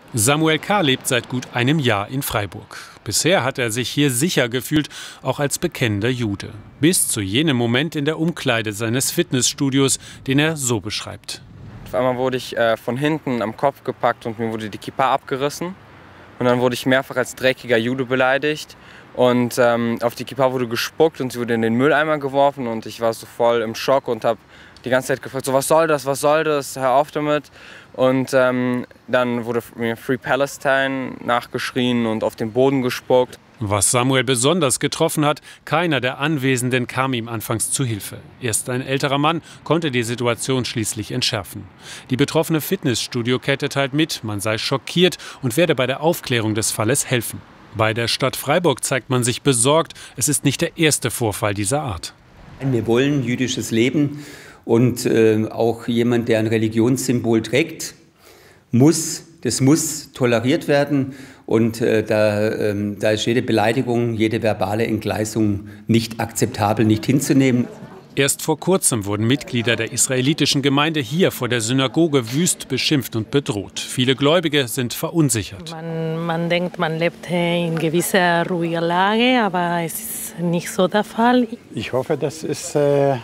Samuel K. lebt seit gut einem Jahr in Freiburg. Bisher hat er sich hier sicher gefühlt, auch als bekennender Jude. Bis zu jenem Moment in der Umkleide seines Fitnessstudios, den er so beschreibt. Auf einmal wurde ich von hinten am Kopf gepackt und mir wurde die Kippa abgerissen. Und dann wurde ich mehrfach als dreckiger Jude beleidigt. Und auf die Kippa wurde gespuckt und sie wurde in den Mülleimer geworfen. Und ich war so voll im Schock und habe die ganze Zeit gefragt, so, was soll das, hör auf damit. Und dann wurde mir Free Palestine nachgeschrien und auf den Boden gespuckt. Was Samuel besonders getroffen hat, keiner der Anwesenden kam ihm anfangs zu Hilfe. Erst ein älterer Mann konnte die Situation schließlich entschärfen. Die betroffene Fitnessstudio-Kette teilt mit, man sei schockiert und werde bei der Aufklärung des Falles helfen. Bei der Stadt Freiburg zeigt man sich besorgt, es ist nicht der erste Vorfall dieser Art. Wir wollen jüdisches Leben und auch jemand, der ein Religionssymbol trägt, muss toleriert werden. Und da ist jede Beleidigung, jede verbale Entgleisung nicht akzeptabel, nicht hinzunehmen. Erst vor kurzem wurden Mitglieder der israelitischen Gemeinde hier vor der Synagoge wüst beschimpft und bedroht. Viele Gläubige sind verunsichert. Man denkt, man lebt in gewisser ruhiger Lage, aber es ist nicht so der Fall. Ich hoffe, das ist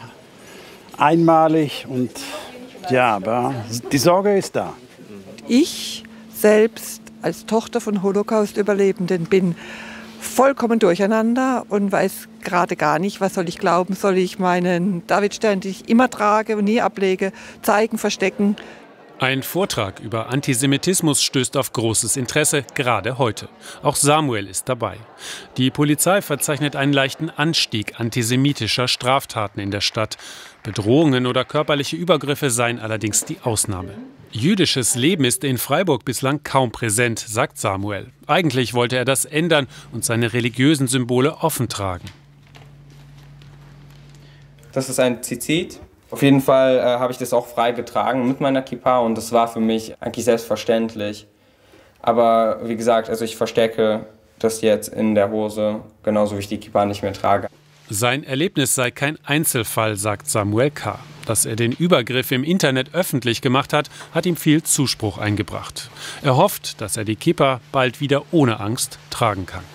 einmalig und ja, aber die Sorge ist da. Ich selbst als Tochter von Holocaust-Überlebenden bin vollkommen durcheinander und weiß gerade gar nicht, was soll ich glauben. Soll ich meinen Davidstern, den ich immer trage und nie ablege, zeigen, verstecken? Ein Vortrag über Antisemitismus stößt auf großes Interesse, gerade heute. Auch Samuel ist dabei. Die Polizei verzeichnet einen leichten Anstieg antisemitischer Straftaten in der Stadt. Bedrohungen oder körperliche Übergriffe seien allerdings die Ausnahme. Jüdisches Leben ist in Freiburg bislang kaum präsent, sagt Samuel. Eigentlich wollte er das ändern und seine religiösen Symbole offen tragen. Das ist ein Zizit. Auf jeden Fall habe ich das auch frei getragen mit meiner Kippa und das war für mich eigentlich selbstverständlich. Aber wie gesagt, also ich verstecke das jetzt in der Hose, genauso wie ich die Kippa nicht mehr trage. Sein Erlebnis sei kein Einzelfall, sagt Samuel K. Dass er den Übergriff im Internet öffentlich gemacht hat, hat ihm viel Zuspruch eingebracht. Er hofft, dass er die Kippa bald wieder ohne Angst tragen kann.